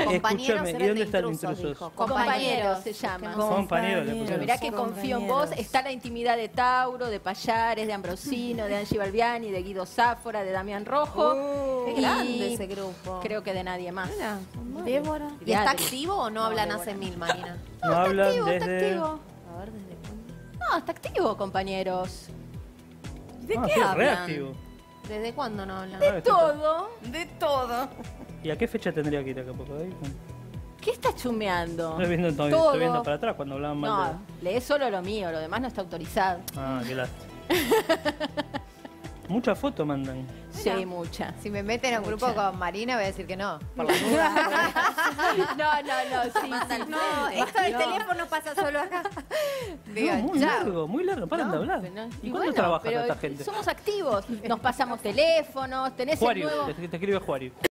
compañeros escúchame, eran ¿y dónde de está el intrusos, intruso? dijo. Compañeros se llama. Compañero le pusieron. Mirá que confío en vos. Está la intimidad de Tauro, de Payares, de Ambrosino, de Angie Balbiani, de Guido Sáfora, de Damián Rojo. Qué Y grande ese grupo. creo que de nadie más. Débora. ¿Y De está Adri. activo o no hablan hace mil, Marina? No hablan Está desde... activo. A ver, ¿desde cuándo? No, está activo, compañeros. ¿De Ah, qué sí, hablan? reactivo. ¿Desde cuándo no hablan? Ah, Todo. De todo. ¿Y a qué fecha tendría que ir acá? Porque ahí... ¿Qué estás chumeando? Estoy Todo. viendo para atrás cuando hablaban mal No, lees solo lo mío, lo demás no está autorizado. Ah, qué lástima. Muchas fotos mandan. Sí, mucha. Si me meten a un grupo Mucha. con Marina, voy a decir que no. Por la duda. No, sí. No, esto del No. teléfono pasa solo acá. Digo, No, muy chao. largo, muy largo. Paran de hablar. Pero no- ¿Y bueno, cuándo trabaja pero esta gente? somos activos. Nos pasamos teléfonos, tenés Juario, el nuevo... te escribe Juario.